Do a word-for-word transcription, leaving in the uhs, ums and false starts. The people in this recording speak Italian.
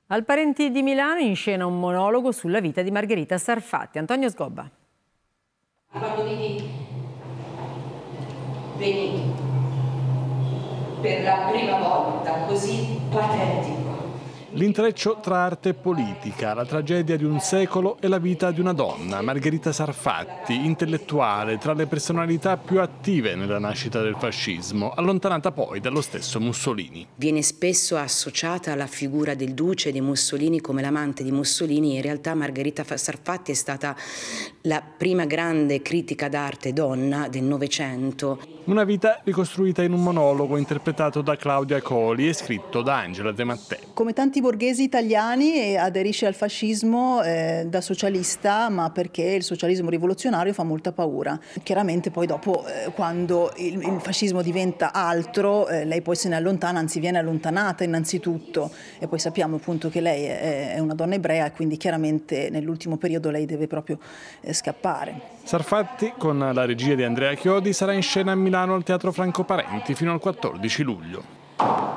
Al Parenti di Milano in scena un monologo sulla vita di Margherita Sarfatti. Antonio Sgobba. Quando vidi venire per la prima volta così patetico. L'intreccio tra arte e politica, la tragedia di un secolo e la vita di una donna, Margherita Sarfatti, intellettuale, tra le personalità più attive nella nascita del fascismo, allontanata poi dallo stesso Mussolini. Viene spesso associata alla figura del duce di Mussolini come l'amante di Mussolini. In realtà Margherita Sarfatti è stata la prima grande critica d'arte donna del Novecento. Una vita ricostruita in un monologo interpretato da Claudia Coli e scritto da Angela De Mattei. Come tanti borghesi italiani aderisce al fascismo eh, da socialista, ma perché il socialismo rivoluzionario fa molta paura. Chiaramente poi dopo eh, quando il, il fascismo diventa altro, eh, lei poi se ne allontana, anzi viene allontanata innanzitutto, e poi sappiamo appunto che lei è, è una donna ebrea e quindi chiaramente nell'ultimo periodo lei deve proprio eh, scappare. Sarfatti, con la regia di Andrea Chiodi, sarà in scena a Milano al Teatro Franco Parenti fino al quattordici luglio.